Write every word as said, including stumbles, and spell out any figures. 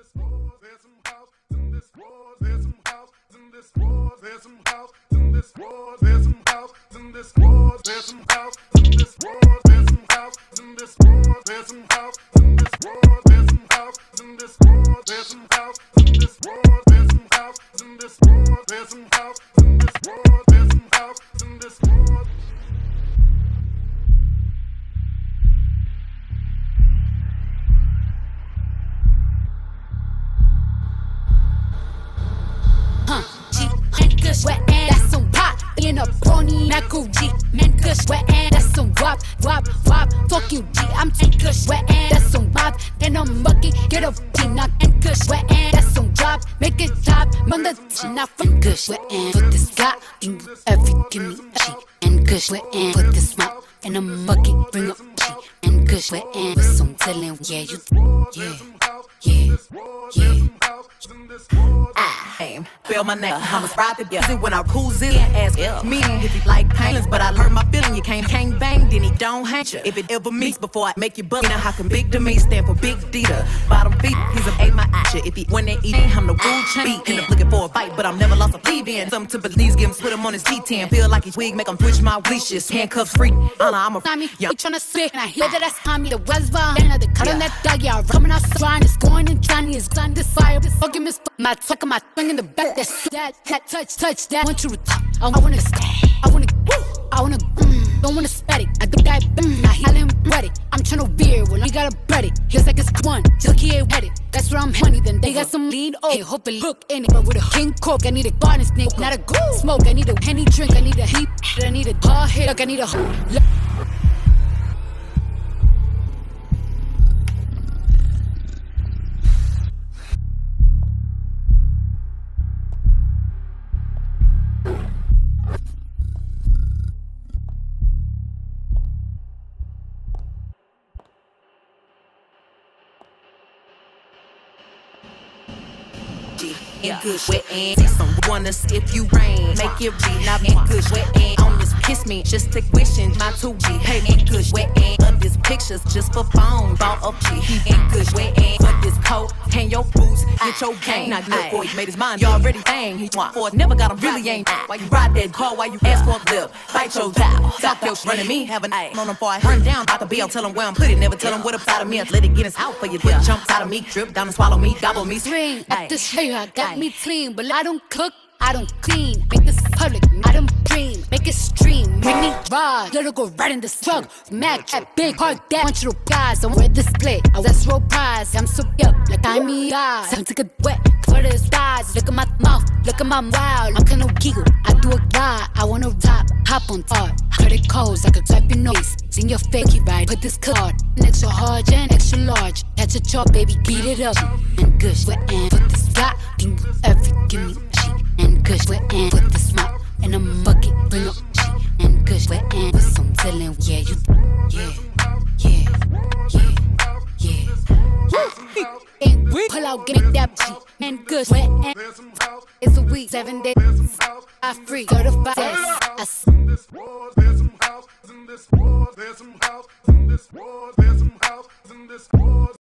this wars, there's some house, in this wars, there's some house, in this wars, there's some house, in this wars, there's some house, in this wars, there's some house, in this wars, there's some house, in this wars, there's some house, in this wars, there's some house, in this wars, there's some house, in this wars, there's some house, in this wars, there's some house, in this wars, there's some house, in this wars. Wet and that's some pop in a pony, Maco G. Man, kush wet and that's some wop, wop, wop. Fuck you, G. I'm taking kush wet and that's some wop. And I'm mucky, get a G. Knock and kush wet and that's some drop. Make it top, man, the G. Not from kush wet and put this got in every give me a G. And kush wet and put this mouth. And I'm mucky, bring up G. And kush wet and with some telling, yeah, you, yeah, yeah, yeah. I aim, feel my name. I'm a sprite to get it when I cruise it and ask yeah. Me if you like painless, but I hurt my feeling. You can't hang bang, then he don't hang you. If it ever meets before I make you bust, you know how can big to me stand for big Dita. Bottom feet, he's a A my action. If he when they eat, I'm the rude chain. End up looking for a fight, but I'm never lost a lead in. Some to believe, give him split him on his D ten. Feel like he's wig, make him twitch my leashes. Handcuffs free. Uh, I'm a Tommy, you tryna spit, and I hear that that's Tommy. The West Bar, and the cut on that dog, yeah. Coming out trying, it's going and Johnny is on this fire. This fucking miss my tuck my thing in the back. That's that, that touch, touch that. Want you to talk. I wanna stay. I wanna, woo. I wanna, mm. Don't wanna spat it. I do that, mm. Now he let him read it. I'm tryna veer when we gotta bread it. Feels like it's one, till he ain't read it. That's where I'm honey. Then they got some lean oak. Hey, hopefully hook in it, but with a king coke. I need a garden snake, not a good smoke. I need a henny drink. I need a heap. I need a hard hit. Look, I need a. And good wet and see some wonders if you rain. Make it G, not and good wet and on this kiss me. Just take wishing my two G. Hey, and good wet and of this pictures just for phone. Bought up G. And good wet and for this coat. Hang your boots, get your gang. Now good boy, he made his mind. You already bang. He want for it, never got him, really ain't. Why you ride that car? Why you ask for a lip? Bite your dial. Stop your running me. Have an eye on him before I run down. About to be, I'll tell him where I'm put it. Never tell him what upside of me. Let it get us out for you. Put chunks out of me. Drip down and swallow me. Gobble me. Ring at this hair, I got me clean, but I don't cook, I don't clean. Make this public, I don't dream. Make it stream, make me ride. Let her go right in the struggle. Mac at big hard that want you to guys. I'm with display. I was roll prize. I'm so up like I'm me guys. I'm take a wet for the skies. Look at my mouth, look at my wild. I'm kinda giggle. I do a glide. I wanna top, hop on hard. Credit codes, I could type your nose. Sing your fakey right. Put this card. An extra hard and extra large. Catch a chalk, baby, beat it up. And gush wet and put this got. Think every give me G. And gush wet and put this mouth. And a bucket, bring up G. And gush wet and with some telling, yeah, you, yeah, yeah, yeah, yeah. And we pull out, get that G. And gush wet and it's a week, seven days. I free, certified. I this wars, there's some house, in this wars, there's some house, in this wars, there's some house, in this wars.